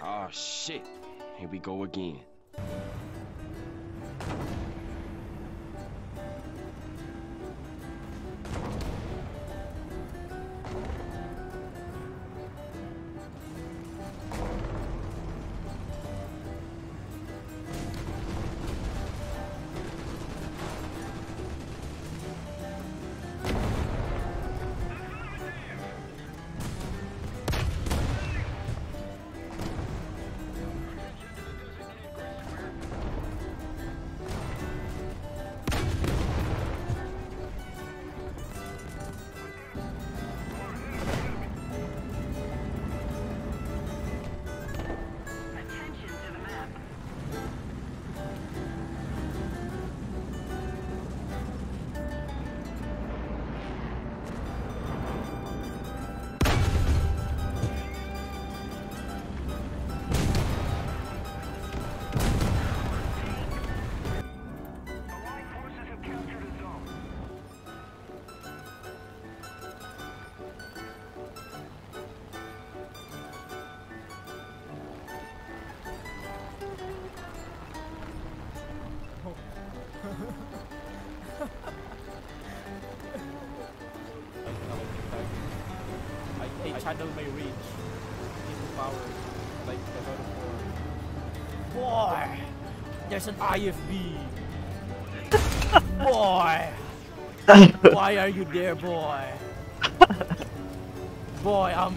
Oh shit. Here we go again. I channel my rage into power, like the God of War. Boy! There's an IFB! Boy! Why are you there, boy? Boy, I'm...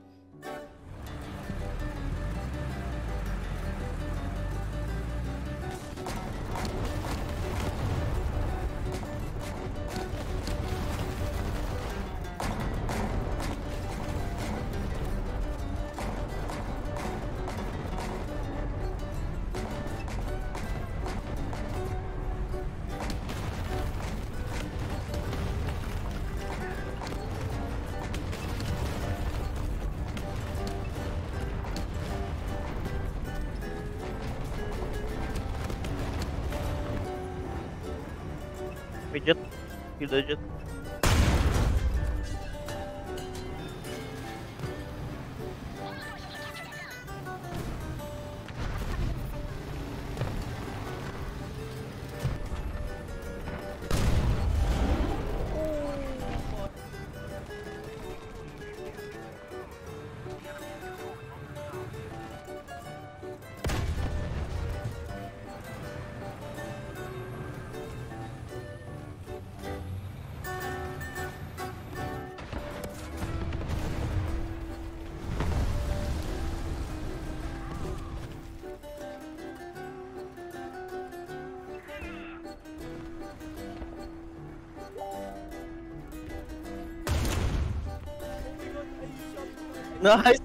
Midget, you legit. Nice!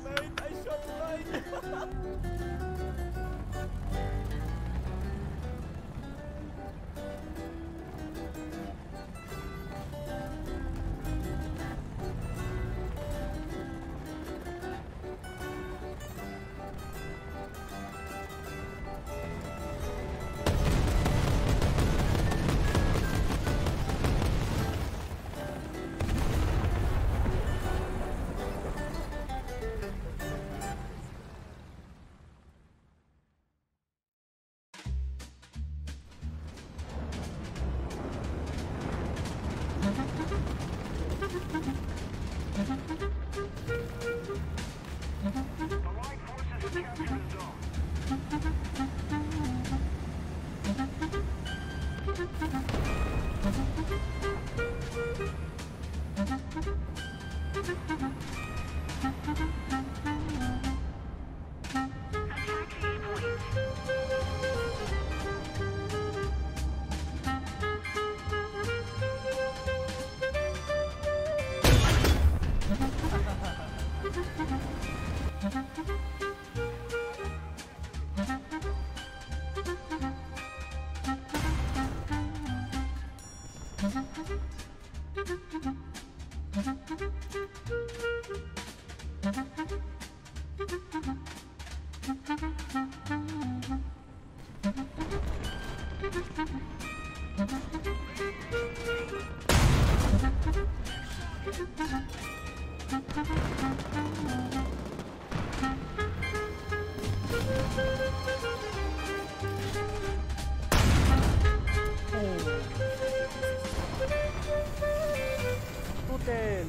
Hotel.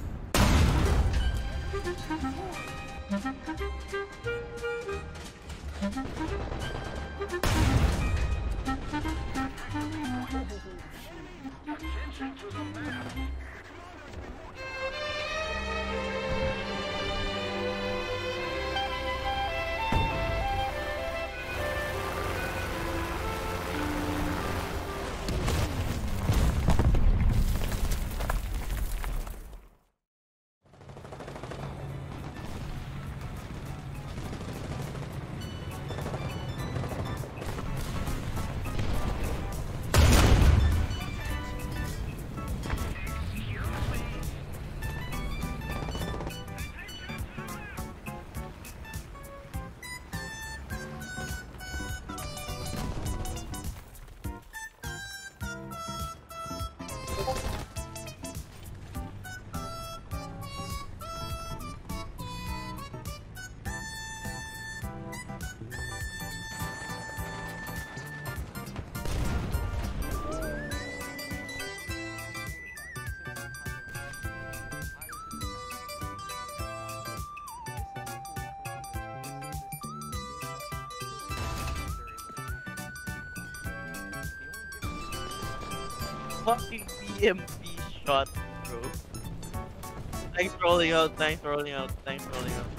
Fucking BMP shot, bro. Thanks for rolling out, thanks for rolling out, thanks for rolling out.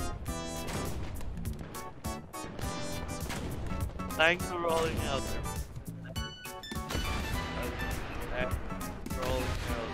Thanks for rolling out. Thanks for rolling out.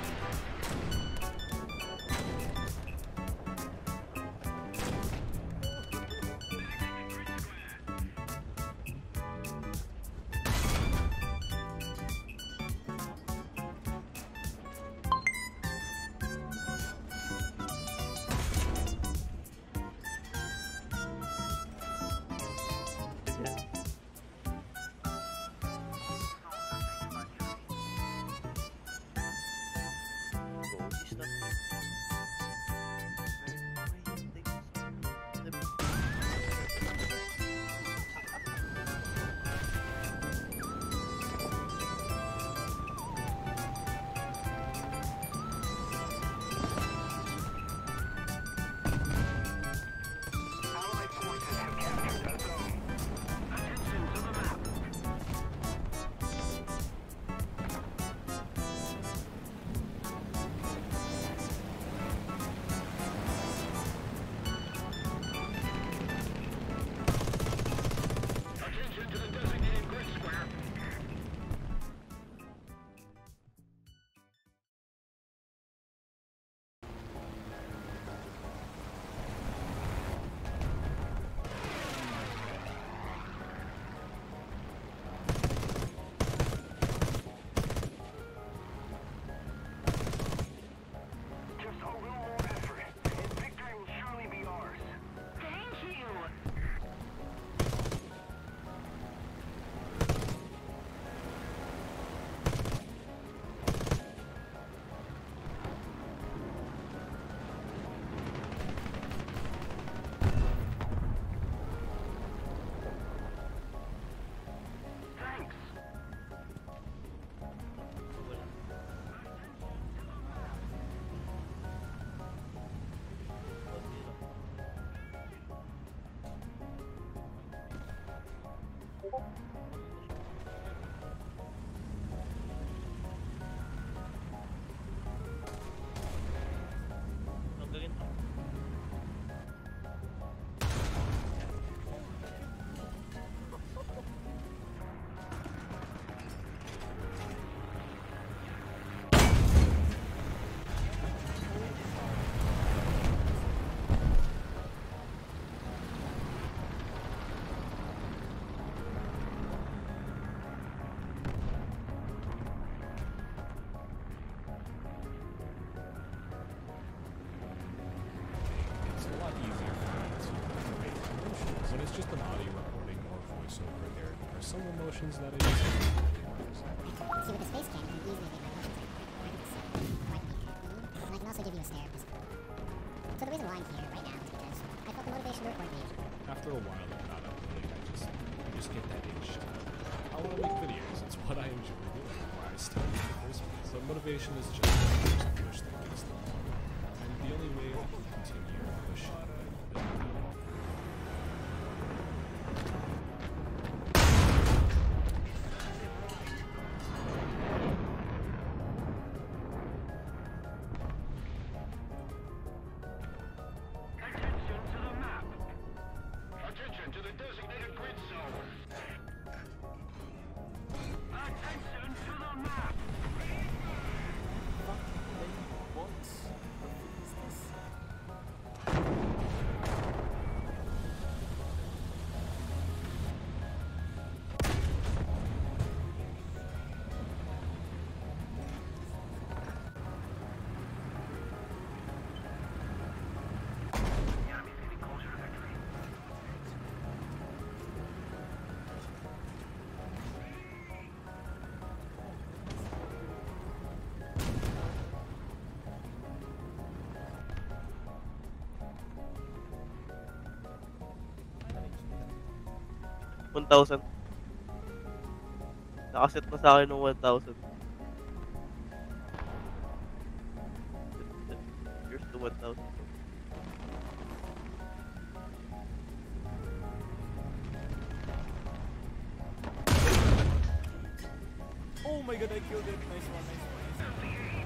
just an audio recording or voiceover. There are some emotions that I use. See, with the space can, you can easily make emotions like quite weak. And I can also give you a stare. So the reason why I'm here right now is because I felt the motivation to report me. After a while, it got up, like I just to get that itch. I want to make videos. It's what I enjoy doing. Why I started in the first place. So motivation is just a push that gets the ball. And the only way I can continue pushing $1,000. Nakaset na sa akin ng 1,000. Here's the 1,000. Oh my god, I killed it. Nice one, nice one, nice one.